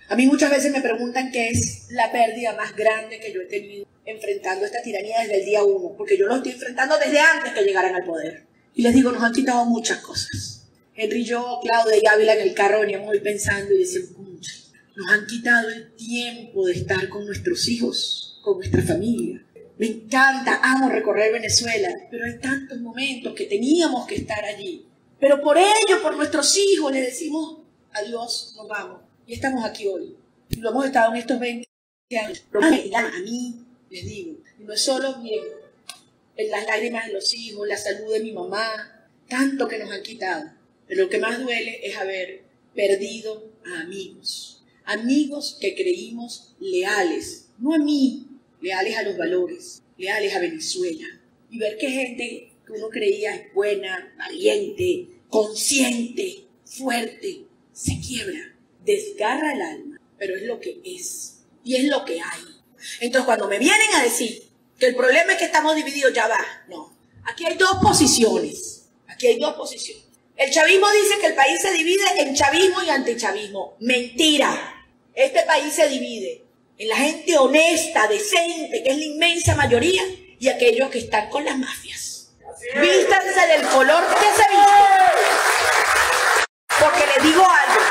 A mí muchas veces me preguntan qué es la pérdida más grande que yo he tenido enfrentando esta tiranía desde el día 1, porque yo lo estoy enfrentando desde antes que llegaran al poder. Y les digo, nos han quitado muchas cosas. Henry y yo, Claudia y Ávila en el carro veníamos hoy pensando y decíamos, nos han quitado el tiempo de estar con nuestros hijos, con nuestra familia. Me encanta, amo recorrer Venezuela, pero hay tantos momentos que teníamos que estar allí. Pero por ello, por nuestros hijos, les decimos, adiós, nos vamos. Y estamos aquí hoy. Y lo hemos estado en estos 20 años. Pero a mí, les digo, no es solo miren, las lágrimas de los hijos, la salud de mi mamá, tanto que nos han quitado. Pero lo que más duele es haber perdido a amigos. Amigos que creímos leales, no a mí, leales a los valores, leales a Venezuela. Y ver que gente que uno creía es buena, valiente, consciente, fuerte, se quiebra. Desgarra el alma, pero es lo que es y es lo que hay. Entonces cuando me vienen a decir que el problema es que estamos divididos, ya va, no. Aquí hay dos posiciones, El chavismo dice que el país se divide en chavismo y antichavismo. Mentira. Este país se divide en la gente honesta, decente, que es la inmensa mayoría, y aquellos que están con las mafias. Vístanse del color que se visten. Porque les digo algo.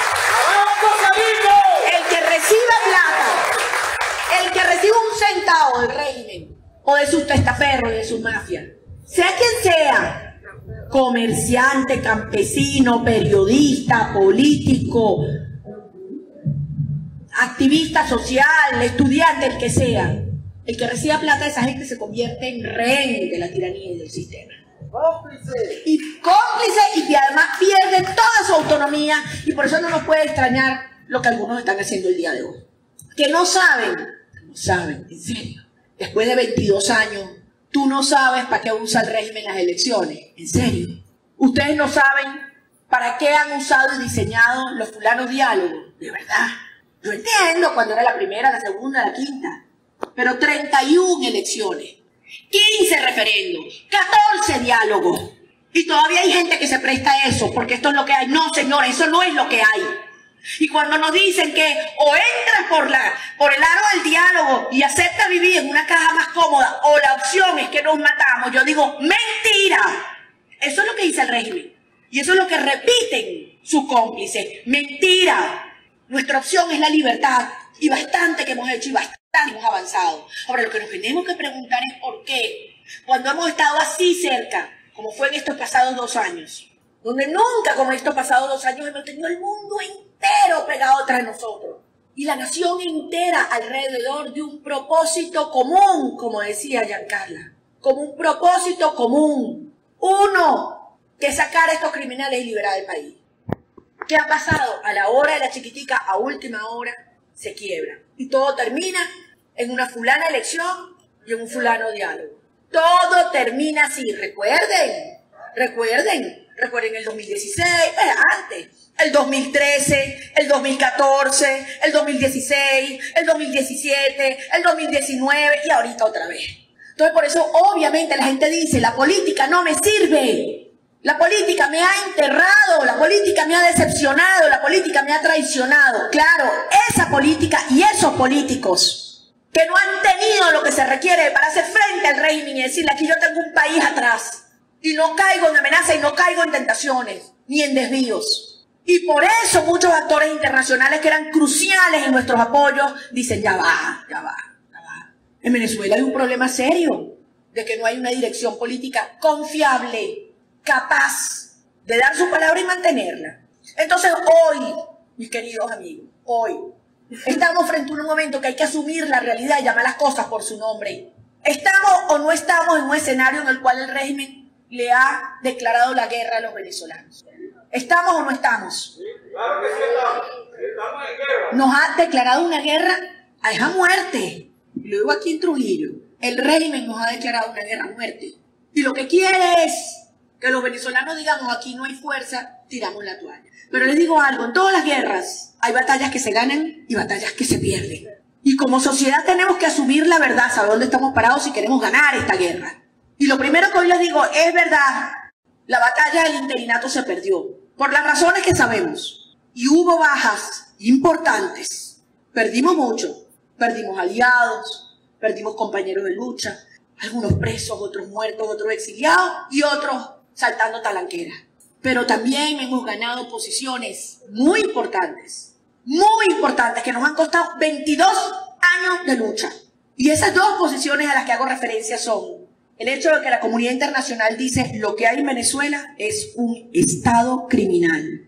El que reciba plata, el que reciba un centavo del régimen, o de sus testaferros, de sus mafias, sea quien sea, comerciante, campesino, periodista, político, activista social, estudiante, el que sea, el que reciba plata de esa gente se convierte en rehén de la tiranía y del sistema. Cómplice. Y que además pierde toda su autonomía, y por eso no nos puede extrañar lo que algunos están haciendo el día de hoy. Que no saben, en serio. Después de 22 años, tú no sabes para qué usa el régimen las elecciones, en serio. Ustedes no saben para qué han usado y diseñado los fulanos diálogos, de verdad. Yo entiendo cuando era la primera, la segunda, la quinta, pero 31 elecciones, 15 referendos, 14 diálogos, y todavía hay gente que se presta a eso, porque esto es lo que hay. No, señores, eso no es lo que hay. Y cuando nos dicen que o entras por el aro del diálogo y aceptas vivir en una caja más cómoda, o la opción es que nos matamos, yo digo, mentira. Eso es lo que dice el régimen. Y eso es lo que repiten sus cómplices. Mentira. Nuestra opción es la libertad. Y bastante que hemos hecho y bastante hemos avanzado. Ahora, lo que nos tenemos que preguntar es por qué, cuando hemos estado así cerca, como fue en estos pasados 2 años, donde nunca como en estos pasados 2 años hemos tenido el mundo entero pegado tras nosotros, y la nación entera alrededor de un propósito común, como decía Giancarla, como un propósito común. Uno, que sacar a estos criminales y liberar el país. ¿Qué ha pasado? A la hora de la chiquitica, a última hora, se quiebra. Y todo termina en una fulana elección y en un fulano diálogo. Todo termina así. Recuerden el 2016, antes, el 2013, el 2014, el 2016, el 2017, el 2019 y ahorita otra vez. Entonces por eso obviamente la gente dice, la política no me sirve. La política me ha enterrado, la política me ha decepcionado, la política me ha traicionado. Claro, esa política y esos políticos que no han tenido lo que se requiere para hacer frente al régimen y decirle, aquí yo tengo un país atrás y no caigo en amenazas y no caigo en tentaciones ni en desvíos. Y por eso muchos actores internacionales que eran cruciales en nuestros apoyos dicen, ya va. En Venezuela hay un problema serio de que no hay una dirección política confiable, capaz de dar su palabra y mantenerla. Entonces hoy, mis queridos amigos, hoy estamos frente a un momento que hay que asumir la realidad y llamar las cosas por su nombre. ¿Estamos o no estamos en un escenario en el cual el régimen le ha declarado la guerra a los venezolanos? ¿Estamos o no estamos? Sí, claro que sí estamos. Estamos en guerra. Nos ha declarado una guerra a esa muerte. Lo digo aquí en Trujillo. El régimen nos ha declarado una guerra a muerte. Y lo que quiere es que los venezolanos digamos, aquí no hay fuerza, tiramos la toalla. Pero les digo algo, en todas las guerras hay batallas que se ganan y batallas que se pierden. Y como sociedad tenemos que asumir la verdad, saber dónde estamos parados si queremos ganar esta guerra. Y lo primero que hoy les digo, es verdad, la batalla del interinato se perdió, por las razones que sabemos. Y hubo bajas importantes. Perdimos mucho, perdimos aliados, perdimos compañeros de lucha, algunos presos, otros muertos, otros exiliados y otros saltando talanqueras. Pero también hemos ganado posiciones muy importantes que nos han costado 22 años de lucha. Y esas dos posiciones a las que hago referencia son el hecho de que la comunidad internacional dice lo que hay en Venezuela es un Estado criminal,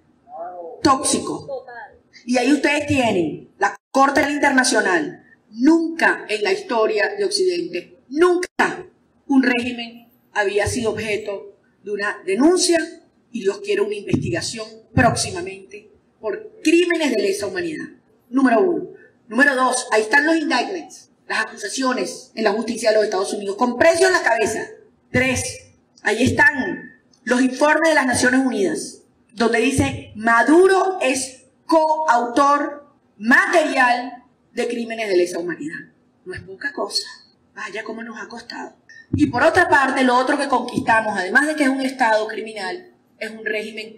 tóxico. Y ahí ustedes tienen la Corte Internacional. Nunca en la historia de Occidente, nunca un régimen había sido objeto de una denuncia y Dios quiere una investigación próximamente por crímenes de lesa humanidad. Número 1. Número 2, ahí están los indictments, las acusaciones en la justicia de los Estados Unidos, con precio en la cabeza. 3, ahí están los informes de las Naciones Unidas, donde dice Maduro es coautor material de crímenes de lesa humanidad. No es poca cosa. Vaya cómo nos ha costado. Y por otra parte, lo otro que conquistamos, además de que es un Estado criminal, es un régimen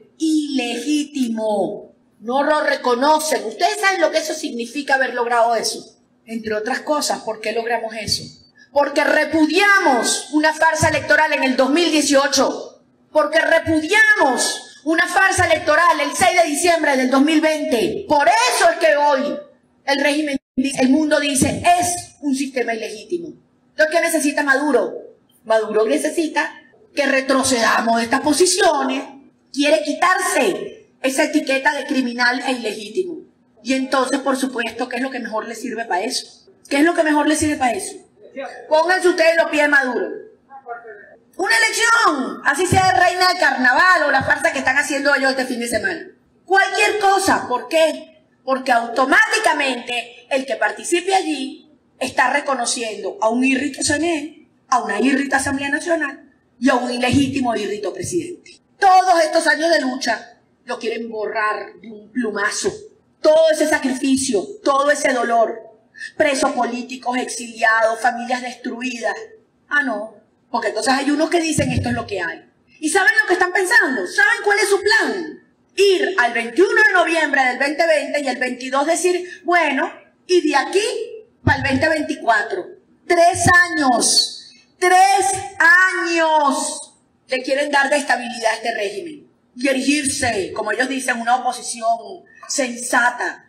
ilegítimo. No lo reconocen. Ustedes saben lo que eso significa haber logrado eso. Entre otras cosas, ¿por qué logramos eso? Porque repudiamos una farsa electoral en el 2018. Porque repudiamos una farsa electoral el 6 de diciembre del 2020. Por eso es que hoy el régimen, el mundo dice, es un sistema ilegítimo. Entonces, ¿qué necesita Maduro? Maduro necesita que retrocedamos de estas posiciones. Quiere quitarse esa etiqueta de criminal e ilegítimo. Y entonces, por supuesto, ¿qué es lo que mejor le sirve para eso? ¿Qué es lo que mejor le sirve para eso? Pónganse ustedes los pies de Maduro. Una elección, así sea de reina de carnaval o la farsa que están haciendo ellos este fin de semana. Cualquier cosa. ¿Por qué? Porque automáticamente el que participe allí está reconociendo a un irrito CNE, a una irrita Asamblea Nacional y a un ilegítimo irrito presidente. Todos estos años de lucha lo quieren borrar de un plumazo. Todo ese sacrificio, todo ese dolor, presos políticos, exiliados, familias destruidas. Ah, no, porque entonces hay unos que dicen esto es lo que hay. ¿Y saben lo que están pensando? ¿Saben cuál es su plan? Ir al 21 de noviembre del 2020 y el 22 decir, bueno, y de aquí para el 2024. 3 años, 3 años le quieren dar de estabilidad a este régimen. Y erigirse, como ellos dicen, una oposición sensata,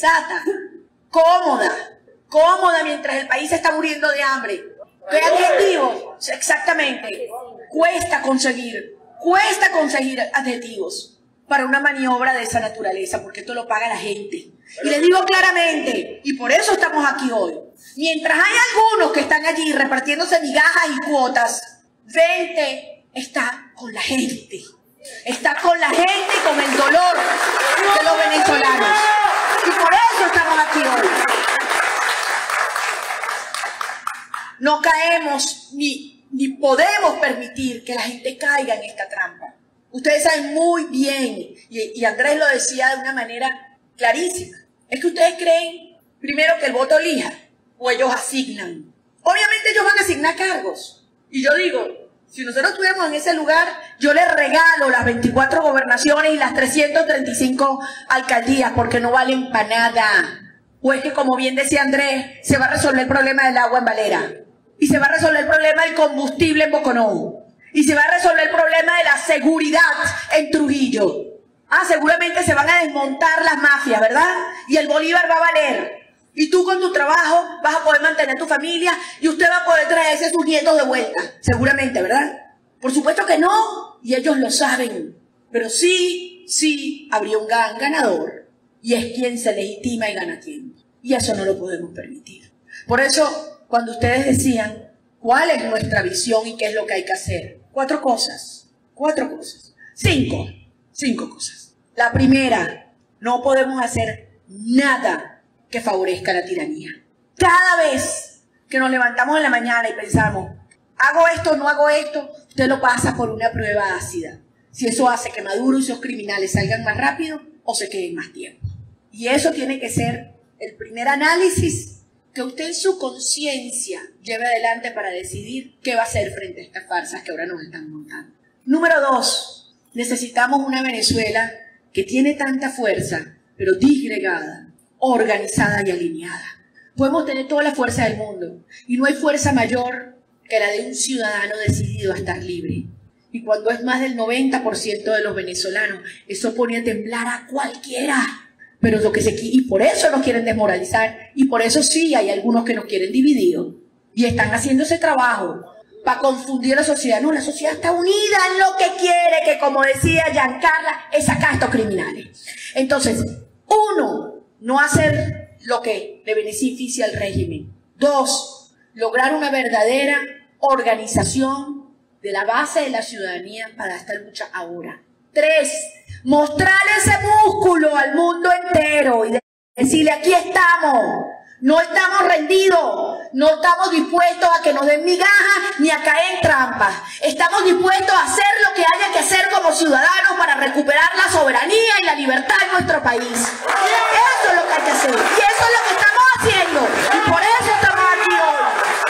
cómoda mientras el país está muriendo de hambre. ¿Qué adjetivos? Exactamente. Cuesta conseguir adjetivos para una maniobra de esa naturaleza, porque esto lo paga la gente. Y les digo claramente, y por eso estamos aquí hoy, mientras hay algunos que están allí repartiéndose migajas y cuotas, 20 está con la gente. Está con la gente y con el dolor de los venezolanos. Y por eso estamos aquí hoy. No caemos ni podemos permitir que la gente caiga en esta trampa. Ustedes saben muy bien, y Andrés lo decía de una manera clarísima, es que ustedes creen, primero, que el voto elija, o ellos asignan. Obviamente ellos van a asignar cargos. Y yo digo, si nosotros estuviéramos en ese lugar, yo les regalo las 24 gobernaciones y las 335 alcaldías, porque no valen para nada. O es que, como bien decía Andrés, se va a resolver el problema del agua en Valera. Y se va a resolver el problema del combustible en Boconó. Y se va a resolver el problema de la seguridad en Trujillo. Ah, seguramente se van a desmontar las mafias, ¿verdad? Y el bolívar va a valer. Y tú con tu trabajo vas a poder mantener tu familia y usted va a poder traerse sus nietos de vuelta. Seguramente, ¿verdad? Por supuesto que no. Y ellos lo saben. Pero sí habría un gran ganador. Y es quien se legitima y gana tiempo. Y eso no lo podemos permitir. Por eso, cuando ustedes decían cuál es nuestra visión y qué es lo que hay que hacer, 4 cosas. 5 cosas. La primera, no podemos hacer nada que favorezca la tiranía. Cada vez que nos levantamos en la mañana y pensamos, ¿hago esto o no hago esto? Usted lo pasa por una prueba ácida. Si eso hace que Maduro y sus criminales salgan más rápido o se queden más tiempo. Y eso tiene que ser el primer análisis que usted en su conciencia lleve adelante para decidir qué va a hacer frente a estas farsas que ahora nos están montando. Número 2, necesitamos una Venezuela que tiene tanta fuerza pero disgregada, organizada y alineada. Podemos tener toda la fuerza del mundo y no hay fuerza mayor que la de un ciudadano decidido a estar libre. Y cuando es más del 90% de los venezolanos, eso pone a temblar a cualquiera. Pero y por eso nos quieren desmoralizar y por eso sí hay algunos que nos quieren divididos y están haciendo ese trabajo para confundir a la sociedad. No, la sociedad está unida en lo que quiere, que como decía Giancarla, es sacar a estos criminales. Entonces, uno, no hacer lo que le beneficia al régimen. Dos, lograr una verdadera organización de la base de la ciudadanía para esta lucha ahora. Tres, mostrar ese músculo al mundo entero y decirle, aquí estamos, no estamos rendidos, no estamos dispuestos a que nos den migajas ni a caer en trampas. Estamos dispuestos a hacer lo que haya que hacer como ciudadanos para recuperar la soberanía y la libertad en nuestro país. Eso es lo que hay que hacer y eso es lo que estamos haciendo y por eso estamos aquí hoy.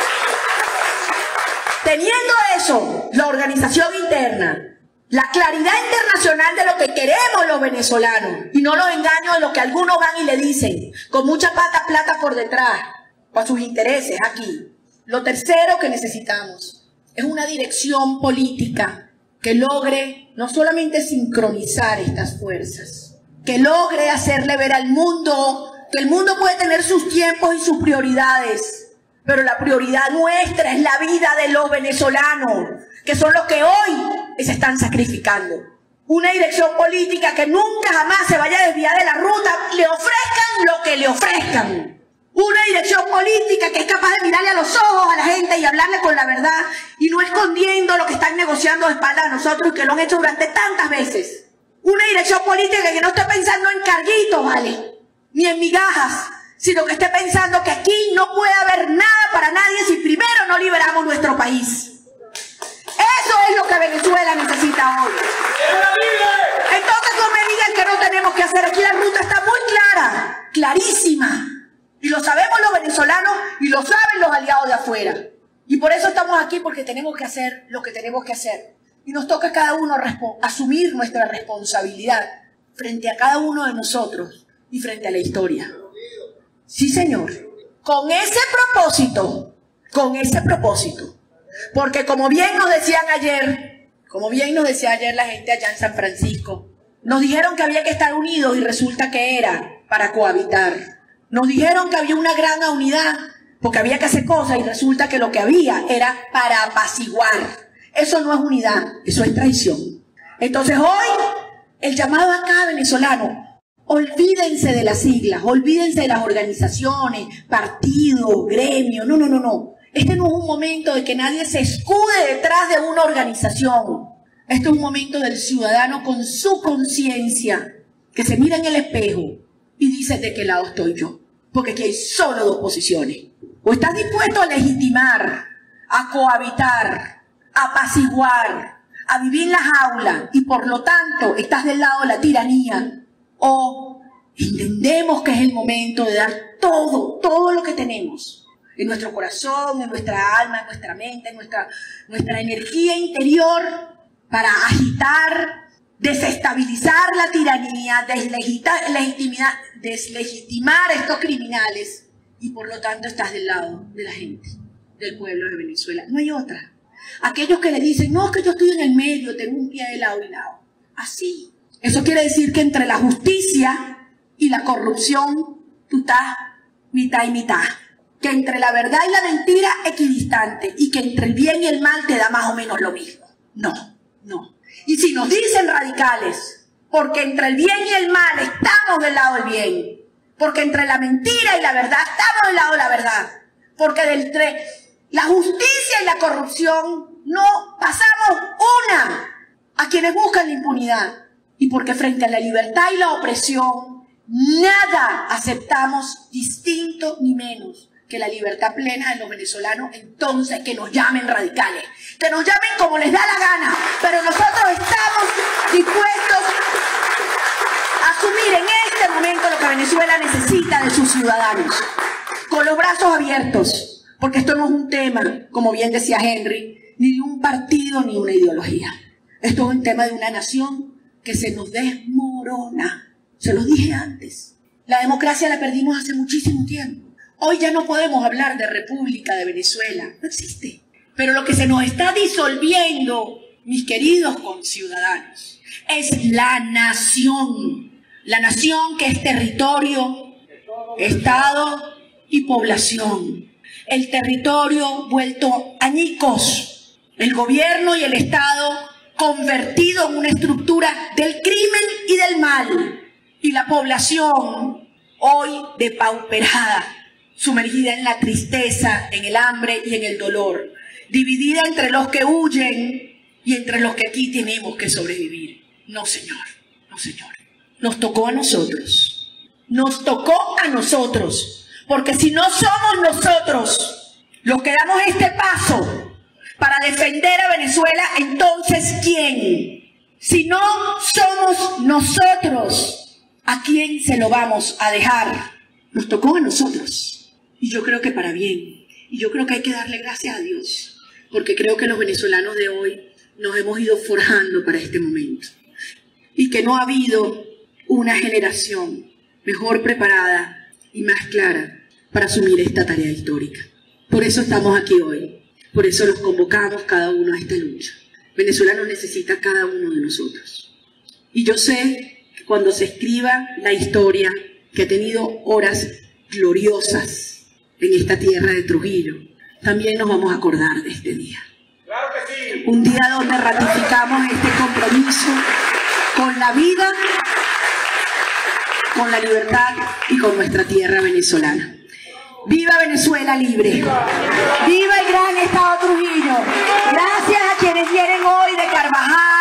Teniendo eso, la organización interna, la claridad internacional de lo que queremos los venezolanos y no los engaños de lo que algunos van y le dicen, con mucha plata por detrás, para sus intereses aquí. Lo tercero que necesitamos es una dirección política que logre no solamente sincronizar estas fuerzas, que logre hacerle ver al mundo que el mundo puede tener sus tiempos y sus prioridades, pero la prioridad nuestra es la vida de los venezolanos, que son los que hoy se están sacrificando. Una dirección política que nunca jamás se vaya a desviar de la ruta, le ofrezcan lo que le ofrezcan. Una dirección política que es capaz de mirarle a los ojos a la gente y hablarle con la verdad y no escondiendo lo que están negociando de espaldas a nosotros y que lo han hecho durante tantas veces. Una dirección política que no esté pensando en carguitos, ¿vale? Ni en migajas, sino que esté pensando que aquí no puede haber nada para nadie si primero no liberamos nuestro país. Eso es lo que Venezuela necesita hoy. Entonces no me digan que no tenemos que hacer. Aquí la ruta está muy clara, clarísima. Y lo sabemos los venezolanos y lo saben los aliados de afuera. Y por eso estamos aquí, porque tenemos que hacer lo que tenemos que hacer. Y nos toca a cada uno asumir nuestra responsabilidad frente a cada uno de nosotros y frente a la historia. Sí, señor. Con ese propósito, porque como bien nos decían ayer, la gente allá en San Francisco, nos dijeron que había que estar unidos y resulta que era para cohabitar. Nos dijeron que había una gran unidad porque había que hacer cosas y resulta que lo que había era para apaciguar. Eso no es unidad, eso es traición. Entonces hoy, el llamado acá venezolano, olvídense de las siglas, olvídense de las organizaciones, partidos, gremios, no. Este no es un momento de que nadie se escude detrás de una organización. Este es un momento del ciudadano con su conciencia, que se mira en el espejo y dice de qué lado estoy yo. Porque aquí hay solo dos posiciones. O estás dispuesto a legitimar, a cohabitar, a apaciguar, a vivir en la jaula y por lo tanto estás del lado de la tiranía, o entendemos que es el momento de dar todo lo que tenemos en nuestro corazón, en nuestra alma, en nuestra mente, en nuestra energía interior para agitar, desestabilizar la tiranía, deslegitimar a estos criminales y por lo tanto estás del lado de la gente, del pueblo de Venezuela. No hay otra. Aquellos que le dicen, no, es que yo estoy en el medio, tengo un pie de lado y lado. Así. Eso quiere decir que entre la justicia y la corrupción tú estás mitad y mitad. Que entre la verdad y la mentira equidistante y que entre el bien y el mal te da más o menos lo mismo. No. Y si nos dicen radicales, porque entre el bien y el mal estamos del lado del bien, porque entre la mentira y la verdad estamos del lado de la verdad, porque entre la justicia y la corrupción no pasamos una a quienes buscan la impunidad, y porque frente a la libertad y la opresión nada aceptamos distinto ni menos que la libertad plena de los venezolanos. Entonces que nos llamen radicales, que nos llamen como les da la gana, pero nosotros estamos dispuestos a asumir en este momento lo que Venezuela necesita de sus ciudadanos, con los brazos abiertos, porque esto no es un tema, como bien decía Henry, ni de un partido ni una ideología. Esto es un tema de una nación que se nos desmorona Se los dije antes. La democracia la perdimos hace muchísimo tiempo. Hoy ya no podemos hablar de República de Venezuela. No existe. Pero lo que se nos está disolviendo, mis queridos conciudadanos, es la nación. La nación que es territorio, Estado y población. El territorio vuelto añicos. El gobierno y el Estado convertido en una estructura del crimen y del mal. Y la población hoy depauperada, sumergida en la tristeza, en el hambre y en el dolor. Dividida entre los que huyen y entre los que aquí tenemos que sobrevivir. No, señor. No, señor. Nos tocó a nosotros. Nos tocó a nosotros. Porque si no somos nosotros los que damos este paso para defender a Venezuela, entonces ¿quién? Si no somos nosotros, ¿a quién se lo vamos a dejar? Nos tocó a nosotros. Y yo creo que para bien. Y yo creo que hay que darle gracias a Dios. Porque creo que los venezolanos de hoy nos hemos ido forjando para este momento. Y que no ha habido una generación mejor preparada y más clara para asumir esta tarea histórica. Por eso estamos aquí hoy. Por eso los convocamos cada uno a esta lucha. Venezuela nos necesita a cada uno de nosotros. Y yo sé que cuando se escriba la historia que ha tenido horas gloriosas en esta tierra de Trujillo, también nos vamos a acordar de este día. ¡Claro que sí! Un día donde ratificamos este compromiso con la vida, con la libertad y con nuestra tierra venezolana. ¡Viva Venezuela libre! ¡Viva el gran Estado Trujillo! Gracias a quienes vienen hoy de Carvajal,